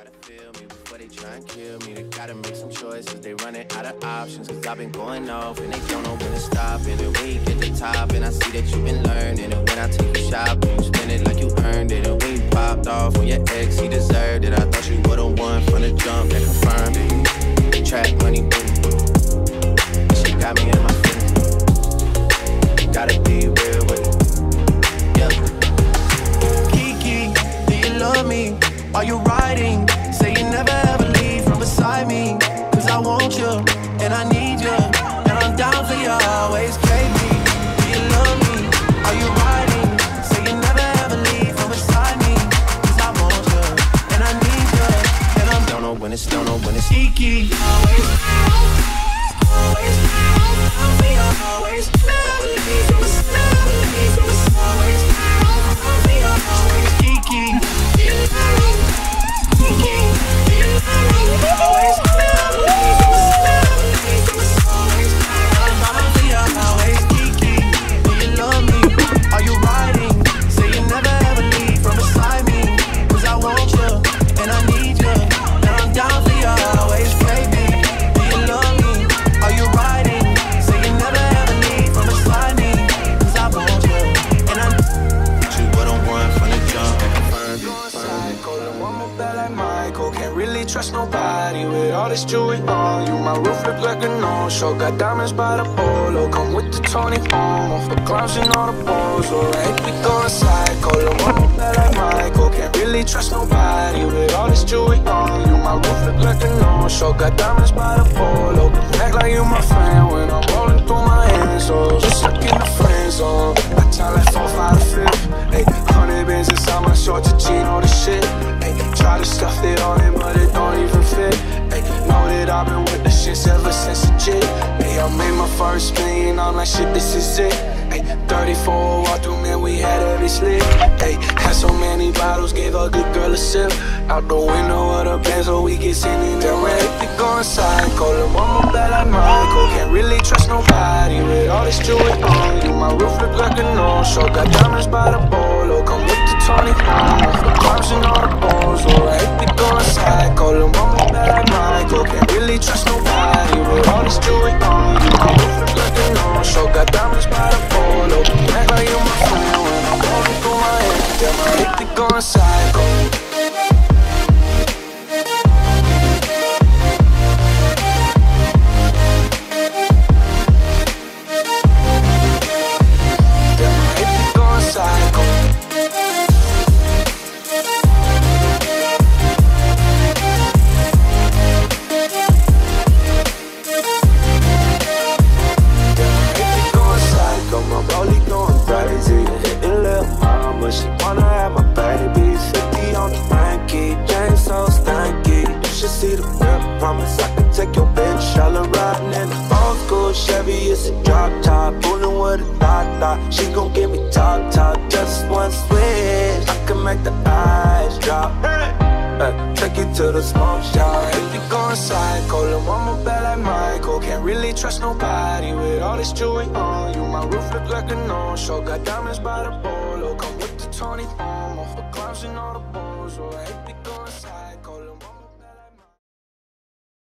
gotta feel me before they try and kill me. They gotta make some choices, they running out of options. Cause I've been going off and they don't know when to stop. And then when you get the top and I see that you've been learning. And when I take you shopping, you spend it like you earned it. And when you popped off on your ex, he deserved it. I thought you were the one from the jump that confirmed it. Trap money, baby. She got me in my feelings. Gotta be real with it. Yeah. Kiki, do you love me? Are you riding? Say you never ever leave from beside me. Cause I want you, and I need you, and I'm down for you always, baby. Do you love me? Are you riding? Say you never ever leave from beside me. Cause I want you, and I need you, and I'm don't know when it's Kiki. Always, always, down for you always. Never leave from beside me. Always, down for you always, Kiki. Trust nobody with all this jewelry on you. My roof look like a no-show. Got diamonds by the polo. Come with the Tony home for clowns and all the balls. Alright, we going psycho. The one that like Michael. Can't really trust nobody with all this jewelry on you. My roof look like a no-show. Got diamonds by the polo. Act like you my friend when I'm rolling through my hands. So just like in the friend zone. I tell like 4, 5, 5. Hey, 100 bands inside my shorts, a jean, all the shit. Hey, try to stuff it on it, but it don't even fit. Ay, know that I've been with the shits ever since a jit. Ay, I made my first million, I'm like shit, this is it. Ay, 34 walk through, man, we had every slip. Ay, had so many bottles, gave a good girl a sip. Out the window of the Benz, so we get seen in the red. We going psycho, the one more bad like Michael. Can't really trust nobody with all this jewelry on you. My roof look like a no-show, got diamonds by the bolo. Come with the Tony home for clowns and all the balls. Alright, we going psycho, the one more bad like Michael. Can't really trust nobody with all this jewelry on you. My roof look like a no-show, got diamonds by the polo. Act like you my friend when I'm walking through my head. Damn, I hate we going psycho. Promise I can take your bitch, all riding in the old school Chevy, it's a drop top, fooling with a thought. She gon' give me top, just one switch, I can make the eyes drop. Take you to the smoke shop. If you going psycho, the one more bad like Michael. Can't really trust nobody with all this jewelry on you. My roof look like a no-show, got diamonds by the polo. Come with the Tony home for clowns and all the balls. If you going psycho.